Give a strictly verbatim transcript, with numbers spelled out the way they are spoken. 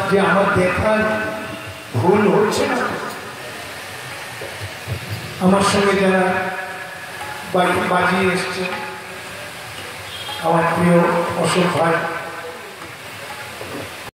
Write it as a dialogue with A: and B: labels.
A: যে আমার দেখার ভুল হচ্ছে না। আমার সঙ্গে যারা বাজিয়ে এসছে, আমার প্রিয় অশোক ভাই,